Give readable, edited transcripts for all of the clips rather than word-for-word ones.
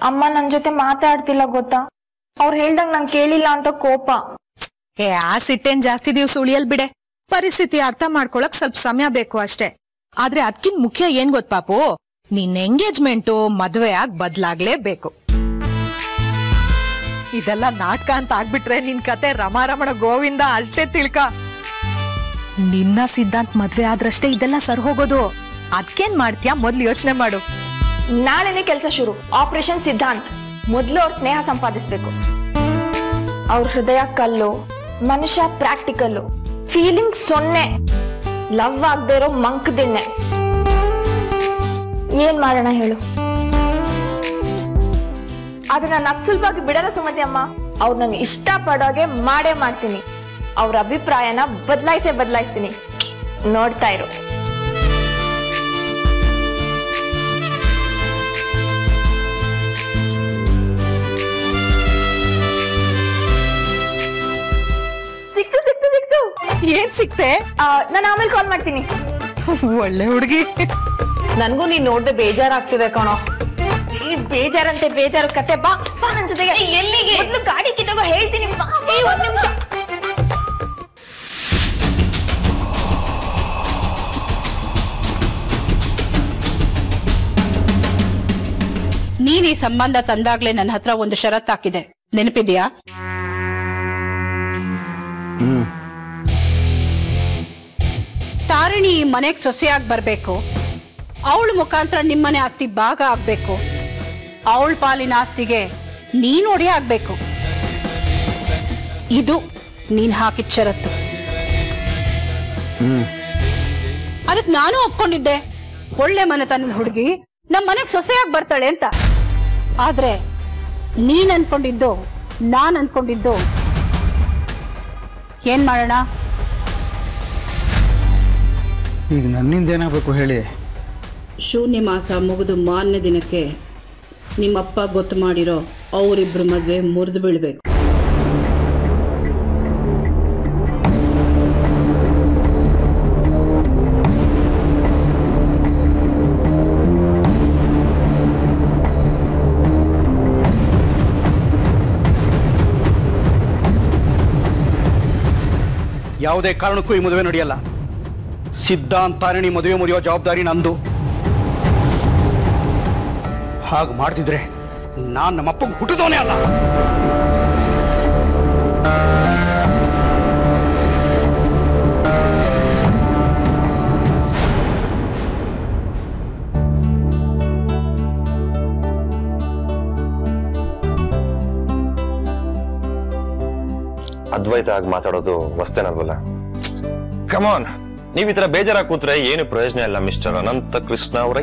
ಅಮ್ಮ ನನ್ ಜೊತೆ ಮಾತಾಡ್ತಿಲ್ಲ ಗೊತ್ತಾ, ಅವ್ರು ಹೇಳ್ದಂಗ್ ನಂಗೆ ಕೇಳಿಲ್ಲ ಅಂತ ಕೋಪ. ಆ ಸಿಟ್ಟೇನ್ ಜಾಸ್ತಿ ದಿವ್ಸ ಉಳಿಯಲ್ ಬಿಡೆ. ಪರಿಸ್ಥಿತಿ ಅರ್ಥ ಮಾಡ್ಕೊಳಕ್ ಸ್ವಲ್ಪ ಸಮಯ ಬೇಕು ಅಷ್ಟೇ. ಆದ್ರೆ ಅದಕ್ಕಿಂತ ಮುಖ್ಯ ಏನ್ ಗೊತ್ತ ಪಾಪು, ನಿನ್ ಎಂಗೇಜ್ಮೆಂಟು ಮದ್ವೆ ಆಗ್ ಬದ್ಲಾಗ್ಲೇಬೇಕು. ಇದೆಲ್ಲ ನಾಟಕ ಅಂತ ಆಗ್ಬಿಟ್ರೆ ನಿನ್ ಕತೆ ರಮಾರಮಣ ಗೋವಿಂದ ಅಷ್ಟೇ ತಿಳ್ಕ. ನಿನ್ನ ಸಿದ್ಧಾಂತ್ ಮದ್ವೆ ಆದ್ರಷ್ಟೇ ಇದೆಲ್ಲ ಸರ್ ಹೋಗೋದು. ಅದ್ಕೇನ್ ಮಾಡ್ತೀಯಾ ಮೊದ್ಲು ಯೋಚನೆ ಮಾಡು. ನಾಳೆನೆ ಕೆಲಸ ಶುರು, ಆಪರೇಷನ್ ಸಿದ್ಧಾಂತ್. ಮೊದ್ಲು ಅವ್ರ ಸ್ನೇಹ ಸಂಪಾದಿಸ್ಬೇಕು. ಅವ್ರ ಹೃದಯ ಕಲ್ಲು, ಮನುಷ್ಯ ಪ್ರಾಕ್ಟಿಕಲ್ಲು, ಫೀಲಿಂಗ್ 0. ಲವ್ ಆಗದೆ ಇರೋ ಮಂಕದಿಣ್ಣೆ. ಏನ್ ಮಾಡೋಣ ಹೇಳು? ಆದ್ರೆ ನಾನು ಅಸುಲಭವಾಗಿ ಬಿಡಲ್ಲ ಸುಮತಿ ಅಮ್ಮ. ಅವ್ರು ನನ್ನ ಇಷ್ಟ ಪಡೋಗೆ ಮಾಡೇ ಮಾಡ್ತೀನಿ. ಅವ್ರ ಅಭಿಪ್ರಾಯನ ಬದಲಾಯಿಸ್ತೀನಿ. ನೋಡ್ತಾ ಇರು. ಏನ್ ಸಿಕ್ತೆ? ನಾನು ಆಮೇಲೆ ಕಾಲ್ ಮಾಡ್ತೀನಿ. ಒಳ್ಳೆ ಹುಡುಗಿ. ನನ್ಗೂ ನೀನ್ ನೋಡ್ದೆ ಬೇಜಾರಾಗ್ತಿದೆ ಕಣೋ. ಬೇಜಾರಂತೆ ಬೇಜಾರು ಕತೆ. ಬಾ ಬಾ ನನ್ ಜೊತೆಗೆ. ಎಲ್ಲಿಗೆ? ಮೊದ್ಲು ಗಾಡಿ ಕಿತ್ತೋಗೋ ಹೇಳ್ತೀನಿ. ಬಾ ಒಂದ್ ನಿಮಿಷ. ನೀನ್ ಈ ಸಂಬಂಧ ತಂದಾಗ್ಲೇ ನನ್ನ ಹತ್ರ ಒಂದು ಷರತ್ತು ಹಾಕಿದೆ, ನೆನಪಿದ್ಯಾ? ತಾರಿಣಿ ಈ ಮನೆಗ್ ಸೊಸೆಯಾಗಿ ಬರ್ಬೇಕು. ಅವಳ ಮುಖಾಂತರ ನಿಮ್ಮನೆ ಆಸ್ತಿ ಭಾಗ ಆಗ್ಬೇಕು. ಅವಳ ಪಾಲಿನ ಆಸ್ತಿಗೆ ನೀನ್ ಒಡೆಯ ಆಗ್ಬೇಕು. ಇದು ನೀನ್ ಹಾಕಿದ ಷರತ್ತು. ಅದಕ್ಕೆ ನಾನು ಒಪ್ಕೊಂಡಿದ್ದೆ. ಒಳ್ಳೆ ಮನೆತನದ ಹುಡುಗಿ ನಮ್ಮ ಮನೆಗ್ ಸೊಸೆಯಾಗಿ ಬರ್ತಾಳೆ ಅಂತ. ಆದ್ರೆ ನೀನ್ ಅನ್ಕೊಂಡಿದ್ದು, ನಾನ್ ಅನ್ಕೊಂಡಿದ್ದು ಏನ್ ಮಾಡೋಣ? ಈಗ ನನ್ನಿಂದ ಏನಾಗಬೇಕು ಹೇಳಿ? ಶೂನ್ಯ ಮಾಸ ಮುಗಿದು ಮಾನ್ಯ ದಿನಕ್ಕೆ ನಿಮ್ಮಪ್ಪ ಗೊತ್ತು ಮಾಡಿರೋ ಅವರಿಬ್ರು ಮದ್ವೆ ಮುರಿದು ಬೀಳ್ಬೇಕು. ಯಾವುದೇ ಕಾರಣಕ್ಕೂ ಈ ಮದುವೆ ನಡೆಯಲ್ಲ. ಸಿದ್ಧಾಂತ್ ತಾರಿಣಿ ಮದುವೆ ಮುರಿಯೋ ಜವಾಬ್ದಾರಿ ನಂದು. ಹಾಗೆ ಮಾಡ್ತಿದ್ರೆ ನಾನ್ ನಮ್ಮಪ್ಪಂಗೆ ಹುಟ್ಟಿದವನೇ ಅಲ್ಲ. ಅದ್ವೈತ ಆಗಿ ಮಾತಾಡೋದು ವಸ್ತೇನಲ್ವಲ್ಲ. ಕಮಾನ್, ನೀವ್ ಈ ತರ ಬೇಜಾರಾಗಿ ಕೂತ್ರೆ ಏನು ಪ್ರಯೋಜನ ಇಲ್ಲ ಮಿಸ್ಟರ್ ಅನಂತ ಕೃಷ್ಣ ಅವರೇ.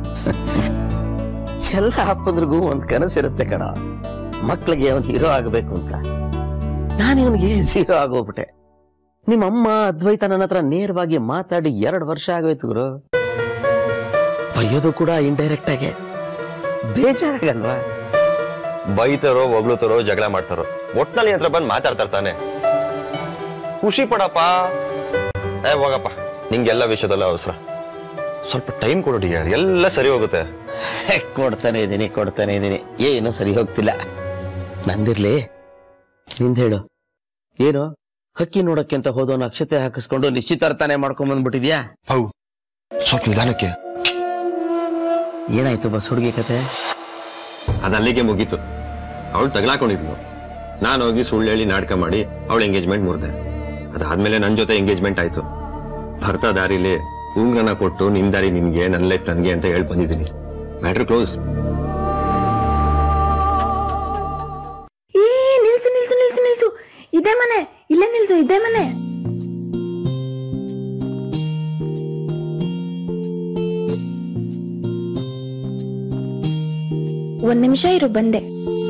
ಎಲ್ಲ ಅಪ್ಪಂದ್ರಿಗೂ ಒಂದ್ ಕನಸಿರುತ್ತೆ ಕಣ, ಮಕ್ಳಿಗೆ ಅವನ್ ಹೀರೋ ಆಗಬೇಕು ಅಂತ. ನಾನು ಇವನಿಗೆ ಝೀರೋ ಆಗೋಗ್ಬಿಟ್ಟೆ. ನಿಮ್ಮಮ್ಮ ಅದ್ವೈತ ನನ್ನ ಹತ್ರ ನೇರವಾಗಿ ಮಾತಾಡಿ 2 ವರ್ಷ ಆಗೋಯ್ತು ಗುರು. ಬೈಯೋದು ಕೂಡ ಇಂಡೈರೆಕ್ಟ್ ಆಗಿ. ಬೇಜಾರಾಗಲ್ವಾ? ಬೈತಾರೋ ಹೊಗ್ಳುತ್ತಾರೋ ಜಗಳ ಮಾಡ್ತಾರೋ, ಒಟ್ನಲ್ಲಿ ಹತ್ರ ಬಂದು ಮಾತಾಡ್ತಾನೆ. ಖುಷಿ ಪಡಪ್ಪ. ಹೋಗಪ್ಪ, ನಿಂಗೆಲ್ಲ ವಿಷಯದಲ್ಲ ಅವಸರ. ಸ್ವಲ್ಪ ಟೈಮ್ ಕೊಡಿ, ಎಲ್ಲ ಸರಿ ಹೋಗುತ್ತೆ. ಕೊಡ್ತಾನೆ ಇದೀನಿ. ಏನು ಸರಿ ಹೋಗ್ತಿಲ್ಲ. ನಂದಿರ್ಲಿ, ನಿಂದ ಹೇಳು. ಏನು ಹಕ್ಕಿ ನೋಡಕ್ಕೆ ಅಂತ ಹೋದವನ ಅಕ್ಷತೆ ಹಾಕಿಸ್ಕೊಂಡು ನಿಶ್ಚಿತಾರ್ಥನೆ ಮಾಡ್ಕೊಂಡ್ ಬಂದ್ಬಿಟ್ಟಿದ್ಯಾ? ಹೌ, ಸ್ವಲ್ಪ ನಿಧಾನಕ್ಕೆ. ಏನಾಯ್ತು ಬಸ್ ಹುಡುಗಿ ಕತೆ? ಅದಲ್ಲಿಗೆ ಮುಗೀತು. ಅವಳು ತಗಲಾಕೊಂಡಿದ್ಲು. ನಾನು ಹೋಗಿ ಸುಳ್ಳು ಹೇಳಿ ನಾಟಕ ಮಾಡಿ ಅವಳ ಎಂಗೇಜ್ಮೆಂಟ್ ಮುರಿದೆ. ಅದಾದ್ಮೇಲೆ ನನ್ ಜೊತೆ ಎಂಗೇಜ್ಮೆಂಟ್ ಆಯ್ತು. ಬರ್ತಾ ದಾರಿಲಿ ಉಂಗ್ರನ ಕೊಟ್ಟು ನಿನ್ ದಾರಿ ನಿನ್ಗೆ, ನನ್ ಲೈಫ್ ನನ್ಗೆ ಅಂತ ಹೇಳಿ ಬಂದಿದ್ದೀನಿ. Matter close. ನಿಲ್ಸು. ಇದೇ ಮನೆ, ಇಲ್ಲೇ ನಿಲ್ಸು. ಇದೇ ಮನೆ. ಒಂದ್ ನಿಮಿಷ ಇರು, ಬಂದೆ.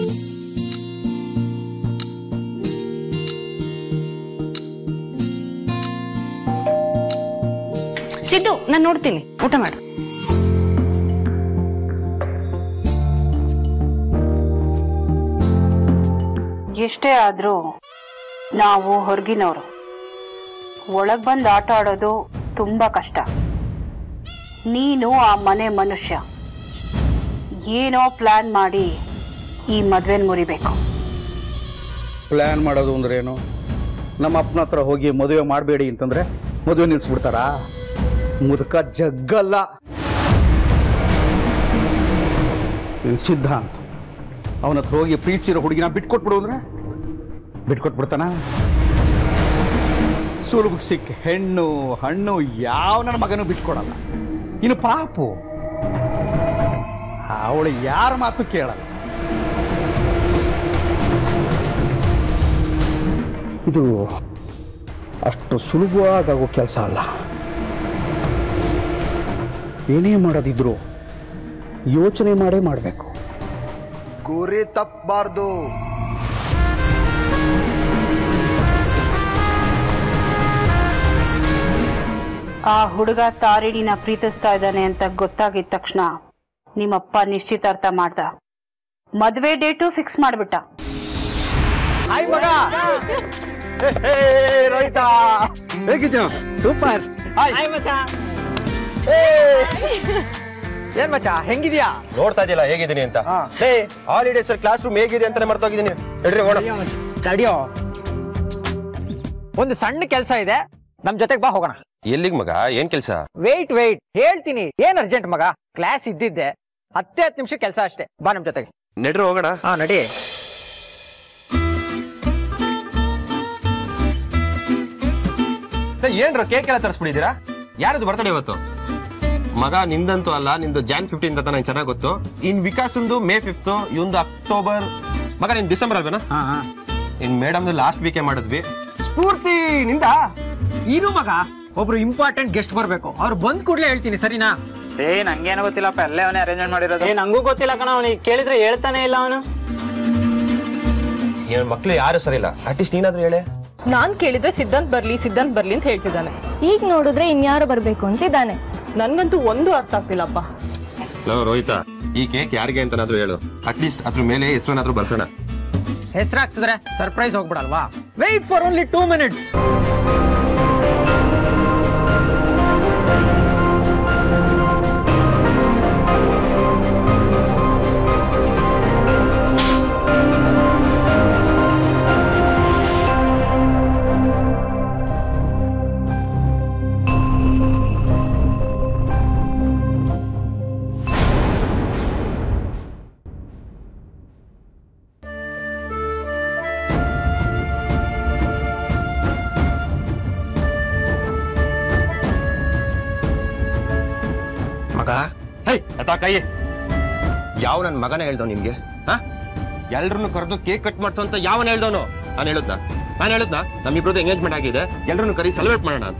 ಸಿದ್ದು, ನಾನ್ ನೋಡ್ತೀನಿ. ಊಟ ಮಾಡು. ಎಷ್ಟೇ ಆದ್ರೂ ನಾವು ಹೊರಗಿನವರು. ಒಳಗ್ ಬಂದು ಆಟ ಆಡೋದು ತುಂಬಾ ಕಷ್ಟ. ನೀನು ಆ ಮನೆ ಮನುಷ್ಯ. ಏನೋ ಪ್ಲಾನ್ ಮಾಡಿ ಈ ಮದ್ವೆನ ಮುರಿಬೇಕು. ಪ್ಲ್ಯಾನ್ ಮಾಡೋದು ಅಂದ್ರೆ ಏನು? ನಮ್ಮ ಅಪ್ಪನ ಹತ್ರ ಹೋಗಿ ಮದುವೆ ಮಾಡಬೇಡಿ ಅಂತಂದ್ರೆ ಮದುವೆ ನಿಲ್ಲಿಸ್ಬಿಡ್ತಾರಾ? ಮುದುಕ ಜಗ್ಗಲ್ಲ. ಸಿದ್ಧಾಂತ ಅವನ ಹತ್ರ ಹೋಗಿ ಪ್ರೀತಿಸಿರೋ ಹುಡುಗಿನ ಬಿಟ್ಕೊಟ್ಬಿಡು ಅಂದ್ರೆ ಬಿಟ್ಕೊಟ್ಬಿಡ್ತಾನ? ಸುಲಭಕ್ಕೆ ಸಿಕ್ಕ ಹೆಣ್ಣು ಹಣ್ಣು ಯಾವ ನನ್ನ ಮಗನೂ ಬಿಟ್ಕೊಡಲ್ಲ. ಇನ್ನು ಪಾಪು ಅವಳು ಯಾರ ಮಾತು ಕೇಳಲ್ಲ. ಇದು ಅಷ್ಟು ಸುಲಭವಾಗೋ ಕೆಲಸ ಅಲ್ಲ. ಏನೇ ಮಾಡೋದಿದ್ರು ಯೋಚನೆ ಮಾಡೇ ಮಾಡಬೇಕು. ಗುರಿ ತಪ್ಪಬಾರ್ದು. ಆ ಹುಡುಗ ತಾರಿಣಿನ ಪ್ರೀತಿಸ್ತಾ ಇದ್ದಾನೆ ಅಂತ ಗೊತ್ತಾಗಿದ ತಕ್ಷಣ ನಿಮ್ಮಪ್ಪ ನಿಶ್ಚಿತಾರ್ಥ ಮಾಡ್ದ. ಮದ್ವೆ ಡೇಟು ಫಿಕ್ಸ್ ಮಾಡ್ಬಿಟ್ಟ. ಸೂಪರ್. ಏನ್ ಮಚ್ಚ ಹೆಂಗಿದ್ಯಾ? ನೋಡ್ತಾ ಇದೆಯಲ್ಲ ಹೇಗಿದ್ದೀನಿ ಅಂತ. ಹಾಲಿಡೇಸ್ ಕ್ಲಾಸ್ ರೂಮ್ ಹೇಗಿದೆ ಅಂತಾನೆ ಮರ್ತೋಗಿದ್ದೀನಿ. ತಡಿಯೋ, ಒಂದು ಸಣ್ಣ ಕೆಲಸ ಇದೆ, ನಮ್ ಜೊತೆಗೆ ಬಾ, ಹೋಗೋಣ. ಎಲ್ಲಿಗ್ ಮಗ? ಏನ್ ಕೆಲ್ಸ? ವೇಟ್ ಹೇಳ್ತೀನಿ. ಏನ್ ಅರ್ಜೆಂಟ್ ಮಗ? ಕ್ಲಾಸ್ ಇದ್ದಿದ್ದೆ 10 ನಿಮಿಷ ಕೆಲಸ ಅಷ್ಟೇ. ಬಾ ನಮ್ ಜೊತೆಗೆ. ನಡ್ರಿ ಹೋಗೋಣ. ಹಾ ನಡಿ. ಏನ್ರ ಕೇಕ್ ಎಲ್ಲ ತರಿಸ್ಬಿಟ್ಟಿದ್ದೀರಾ? ಯಾರದು ಬರ್ತಡೇ ಇವತ್ತು? ಮಗ ನಿಂದಂತೂ ಅಲ್ಲ, ನಿಂದು Jan 15 ಅಂತ ನಂಗೆ ಚೆನ್ನಾಗಿ ಗೊತ್ತು. ಇನ್ ವಿಕಾಸಂದು May 5, ಇವಂದು ಅಕ್ಟೋಬರ್. ಮಗ ನೀನ್ ಡಿಸೆಂಬರ್ ಅಲ್ವೇನಾ? ಇನ್ ಮೇಡಮ್ದು ಲಾಸ್ಟ್ ವೀಕೆ ಮಾಡಿದ್ವಿ. ಸ್ಫೂರ್ತಿ ನಿಂದ ಇರು ಮಗ, ಒಬ್ರು ಇಂಪಾರ್ಟೆಂಟ್ ಗೆಸ್ಟ್ ಬರ್ಬೇಕು. ಅವ್ರು ಬಂದ್ ಕೂಡ್ಲೆ ಹೇಳ್ತೀನಿ, ಸರಿನಾ? ನಂಗೇನು ಗೊತ್ತಿಲ್ಲಪ್ಪ, ಅಲ್ಲೇ ಅವನೇ ಅರೇಂಜ್ಮೆಂಟ್ ಮಾಡಿರೋದು. ನಂಗೂ ಗೊತ್ತಿಲ್ಲ ಕಣ, ಅವನಿಗೆ ಕೇಳಿದ್ರೆ ಹೇಳ್ತಾನೆ ಇಲ್ಲ ಅವನು. ಮಕ್ಳು ಯಾರು ಸರಿ ಇಲ್ಲ, ಅಟ್ಲೀಸ್ಟ್ ನೀನಾದ್ರೂ ಹೇಳೆ. ನಾನ್ ಕೇಳಿದ್ರೆ ಸಿದ್ಧಾಂತ್ ಬರ್ಲಿ ಅಂತ ಹೇಳ್ತಿದ್ದಾನೆ. ಈಗ ನೋಡಿದ್ರೆ ಇನ್ಯಾರು ಬರ್ಬೇಕು ಅಂತಿದ್ದಾನೆ. ನನ್ಗಂತೂ ಒಂದು ಅರ್ಥ ಆಗ್ತಿಲ್ಲಪ್ಪ. ರೋಹಿತ, ಈ ಕೇಕ್ ಯಾರಿಗೆ ಅಂತನಾದ್ರೂ ಹೇಳು. ಅಟ್ಲೀಸ್ಟ್ ಅದ್ರ ಮೇಲೆ ಹೆಸರನ್ನಾದ್ರೂ ಬರ್ಸೋಣ. ಹೆಸರಾಕ್ಸಿದ್ರೆ ಸರ್ಪ್ರೈಸ್ ಹೋಗ್ಬಿಡಲ್ವಾ? Wait for only 2 minutes. ಕೈ ಯಾವ ನನ್ ಮಗನ ಹೇಳ್ದವ್ ನಿಮ್ಗೆ? ಎಲ್ರನ್ನು ಕರೆದು ಕೇಕ್ ಕಟ್ ಮಾಡ್ಸೋ ಅಂತ ಯಾವನ್ ಹೇಳ್ದವನು? ನಾನು ಹೇಳುದ್ನಾ ನಮ್ಮಿಬ್ರದ್ದು ಎಂಗೇಜ್ಮೆಂಟ್ ಆಗಿದೆ, ಎಲ್ರನ್ನು ಕರಿ ಸೆಲೆಬ್ರೇಟ್ ಮಾಡೋಣ ಅಂತ.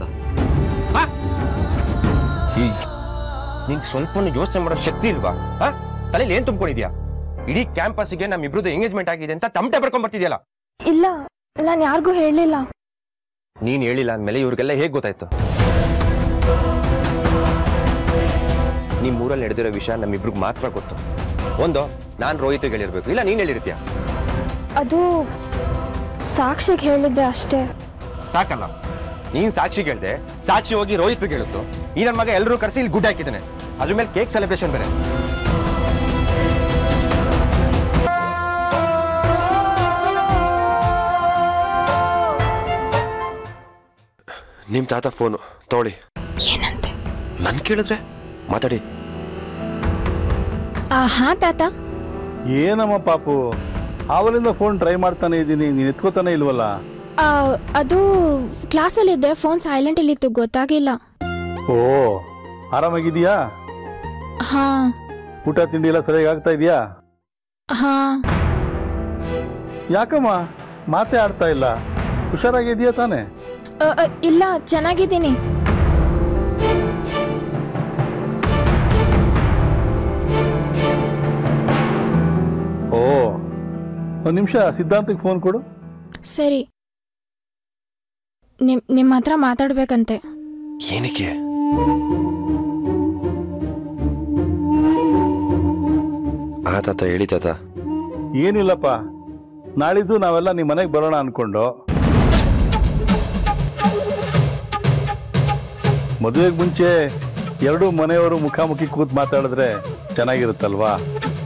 ನಿಂಗೆ ಸ್ವಲ್ಪ ಯೋಚನೆ ಮಾಡೋ ಶಕ್ತಿ ಇಲ್ವಾ? ತಲೆಯಲ್ಲಿ ಏನ್ ತುಂಬ್ಕೊಂಡಿದ್ಯಾ? ಇಡೀ ಕ್ಯಾಂಪಸ್ಗೆ ನಮ್ಮಿಬ್ರದ್ದು ಎಂಗೇಜ್ಮೆಂಟ್ ಆಗಿದೆ ಅಂತ ತಮಟೆ ಬರ್ಕೊಂಡ್ ಬರ್ತಿದ್ಯಲ್ಲ. ಇಲ್ಲ, ನಾನು ಯಾರಿಗೂ ಹೇಳಿಲ್ಲ. ನೀನ್ ಹೇಳಿಲ್ಲ ಅಂದ್ಮೇಲೆ ಇವ್ರಿಗೆಲ್ಲ ಹೇಗ್ ಗೊತ್ತಾಯ್ತು? ನಿಮ್ ಊರಲ್ಲಿ ನಡೆದಿರೋ ವಿಷಯ ನಮ್ಮಿಬ್ರಿಗೆ ಮಾತ್ರ ಗೊತ್ತು. ಒಂದು ನಾನ್ ರೋಹಿತ್ಗೆ ಹೇಳಿರ್ಬೇಕು, ಇಲ್ಲ ನೀನ್ ಹೇಳಿರ್ತೀಯ. ಅದು ಸಾಕ್ಷಿಗೆ ಹೇಳಿದ್ದೆ ಅಷ್ಟೇ. ಸಾಕಲ್ಲ, ನೀನ್ ಸಾಕ್ಷಿಗೆ ಹೇಳ್ದೆ, ಸಾಕ್ಷಿ ಹೋಗಿ ರೋಹಿತ್ಗೆ ಹೇಳುತ್ತು. ಈ ನನ್ನ ಮಗ ಎಲ್ಲರೂ ಕರೆಸಿ ಇಲ್ಲಿ ಗುಡ್ ಹಾಕಿದ್ದಾನೆ, ಅದ್ರ ಮೇಲೆ ಕೇಕ್ ಸೆಲೆಬ್ರೇಷನ್ ಬೇರೆ. ನಿಮ್ ತಾತ ಫೋನು ತಗೊಳ್ಳಿ. ಏನಂತೆ? ನನ್ ಕೇಳಿದ್ರೆ ಮಾತಾಡಿ. ಹಾ ತಾತ. ಏನಮ್ಮ ಪಾಪು, ಅವಲಿಂದ ಫೋನ್ ಟ್ರೈ ಮಾಡ್ತಾನೆ ಇದ್ದೀನಿ, ನೀನು ಎತ್ಕೋತಾನೆ ಇಲ್ವಲ್ಲ? ಅದು ಕ್ಲಾಸಲ್ಲಿದ್ದೆ, ಫೋನ್ ಸೈಲೆಂಟ್ ಇಲ್ಲಿತ್ತು, ಗೊತ್ತಾಗಿಲ್ಲ. ಓ, ಆರಾಮಾಗಿದೀಯಾ? ಹಾ. ಊಟ ತಿಂಡಿ ಎಲ್ಲ ಸರಿಯಾಗಿ ಆಗ್ತಾ ಇದೆಯಾ? ಹಾ. ಯಾಕಮ್ಮ ಮಾತೇ ಆಡ್ತಾ ಇಲ್ಲ? ಹುಷಾರಾಗಿದೆಯಾ ತಾನೆ? ಇಲ್ಲ, ಚೆನ್ನಾಗಿದ್ದೀನಿ. ಓ, ಒಂದು ನಿಮಿಷ ಸಿದ್ಧಾಂತಕ್ಕೆ ಫೋನ್ ಕೊಡು. ಸರಿ. ನಿಮ್ಮ ಹತ್ರ ಮಾತಾಡ್ಬೇಕಂತೆ. ಏನಕ್ಕೆ? ತಾತ ಹೇಳಿ ತಾತ. ಏನಿಲ್ಲಪ್ಪ, ನಾಳಿದ್ದು ನಾವೆಲ್ಲ ನಿಮ್ಮ ಮನೆಗೆ ಬರೋಣ ಅನ್ಕೊಂಡು. ಮದುವೆಗೆ ಮುಂಚೆ ಎರಡೂ ಮನೆಯವರು ಮುಖಾಮುಖಿ ಕೂತ್ ಮಾತಾಡಿದ್ರೆ ಚೆನ್ನಾಗಿರುತ್ತಲ್ವಾ?